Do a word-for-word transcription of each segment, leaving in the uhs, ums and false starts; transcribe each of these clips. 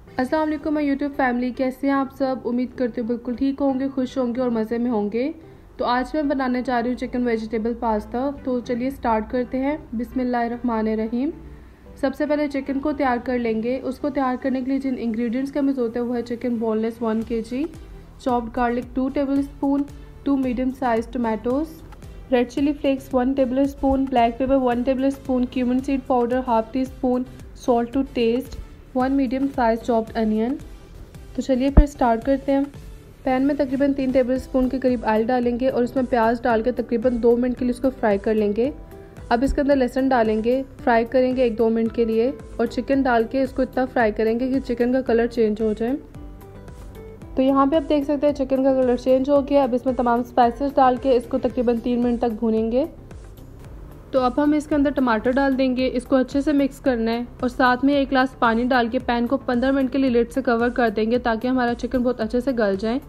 अस्सलाम वालेकुम my YouTube family, कैसे हैं आप सब। उम्मीद करती हूँ बिल्कुल ठीक होंगे, खुश होंगे और मज़े में होंगे। तो आज मैं बनाने जा रही हूँ चिकन वेजिटेबल पास्ता। तो चलिए स्टार्ट करते हैं। बिस्मिल्लाहिर्रहमानिर्रहीम। सबसे पहले चिकन को तैयार कर लेंगे। उसको तैयार करने के लिए जिन इंग्रेडिएंट्स का हमें ज़रूरत है वो है chicken boneless one K G, chopped garlic two tablespoon, two medium size tomatoes, red chilli flakes one tablespoon, black pepper one tablespoon, cumin seed powder half teaspoon, salt to taste, one medium size chopped onion. तो चलिए फिर start करते हैं। Pan में तकरीबन तीन table spoon के करीब ऑयल डालेंगे और इसमें प्याज डाल के तकरीबन दो मिनट के लिए इसको फ्राई कर लेंगे। अब इसके अंदर लहसुन डालेंगे, फ्राई करेंगे एक दो मिनट के लिए और चिकन डाल के इसको इतना फ्राई करेंगे कि चिकन का कलर चेंज हो जाए। तो यहाँ पे आप देख सकते हैं चिकन का कलर चेंज हो गया। अब इसमें तमाम स्पाइसेस डाल के इसको तकरीबन तीन मिनट तक भूनेंगे। तो अब हम इसके अंदर टमाटर डाल देंगे, इसको अच्छे से मिक्स करना है और साथ में एक गिलास पानी डाल के पैन को पंद्रह मिनट के लिए लिड से कवर कर देंगे ताकि हमारा चिकन बहुत अच्छे से गल जाए।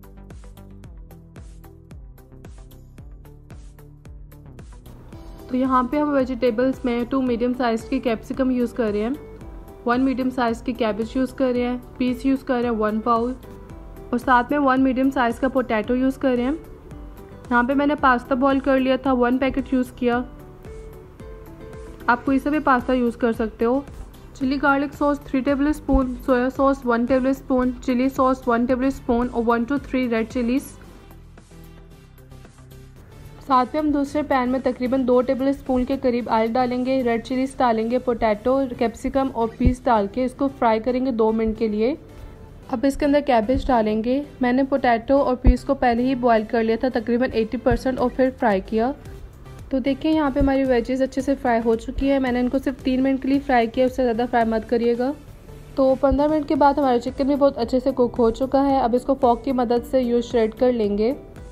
तो यहाँ पे हम वेजिटेबल्स में टू मीडियम साइज़ की कैप्सिकम यूज़ कर रहे हैं, वन मीडियम साइज़ की कैबेज यूज़ कर रहे हैं, पीस यूज़ कर रहे हैं वन बाउल और साथ में वन मीडियम साइज़ का पोटैटो यूज़ कर रहे हैं। यहाँ पे मैंने पास्ता बॉईल कर लिया था, वन पैकेट यूज़ किया। आप कोई सा भी पास्ता यूज़ कर सकते हो। Chilli garlic sauce three tablespoon, soya sauce one tablespoon, chilli sauce one tablespoon और one two three red chillies. साथ में हम दूसरे पैन में तकरीबन दो टेबल स्पून के करीब ऑयल डालेंगे, रेड चिलीज डालेंगे, पोटैटो, कैप्सिकम और पीस डाल के इसको फ्राई करेंगे दो मिनट के लिए। अब इसके अंदर कैबेज डालेंगे। मैंने पोटैटो और पीस को पहले ही बॉईल कर लिया था तकरीबन अस्सी परसेंट और फिर फ्राई किया। तो देखिए यहाँ पे हमारी वेजेस अच्छे से फ्राई हो चुकी है। मैंने इनको सिर्फ तीन मिनट के लिए फ्राई किया, उससे ज़्यादा फ्राई मत करिएगा। तो पंद्रह मिनट के बाद हमारा चिकन भी बहुत अच्छे से कुक हो चुका है। अब इसको फॉक की मदद से यूज श्रेड कर लेंगे।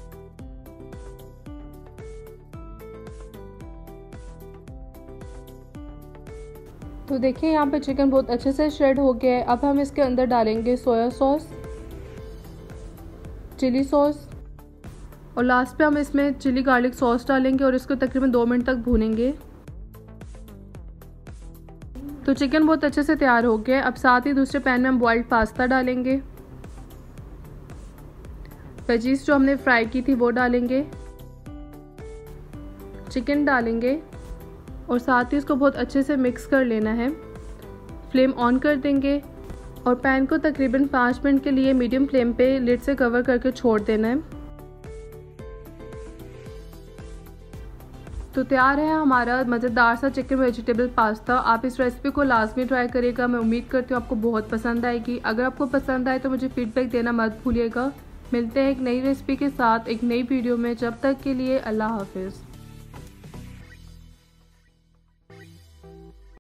तो देखिए यहाँ पे चिकन बहुत अच्छे से श्रेड हो गया है। अब हम इसके अंदर डालेंगे सोया सॉस, चिली सॉस और लास्ट पे हम इसमें चिली गार्लिक सॉस डालेंगे और इसको तकरीबन दो मिनट तक भूनेंगे। तो चिकन बहुत अच्छे से तैयार हो गया है। अब साथ ही दूसरे पैन में हम बॉइल्ड पास्ता डालेंगे, वेजीज जो हमने फ्राई की थी वो डालेंगे, चिकन डालेंगे और साथ ही इसको बहुत अच्छे से मिक्स कर लेना है। फ्लेम ऑन कर देंगे और पैन को तकरीबन पाँच मिनट के लिए मीडियम फ्लेम पे लिड से कवर करके छोड़ देना है। तो तैयार है हमारा मज़ेदार सा चिकन वेजिटेबल पास्ता। आप इस रेसिपी को लाजमी ट्राई करिएगा। मैं उम्मीद करती हूँ आपको बहुत पसंद आएगी। अगर आपको पसंद आए तो मुझे फीडबैक देना मत भूलिएगा। मिलते हैं एक नई रेसिपी के साथ एक नई वीडियो में। जब तक के लिए अल्लाह हाफिज़।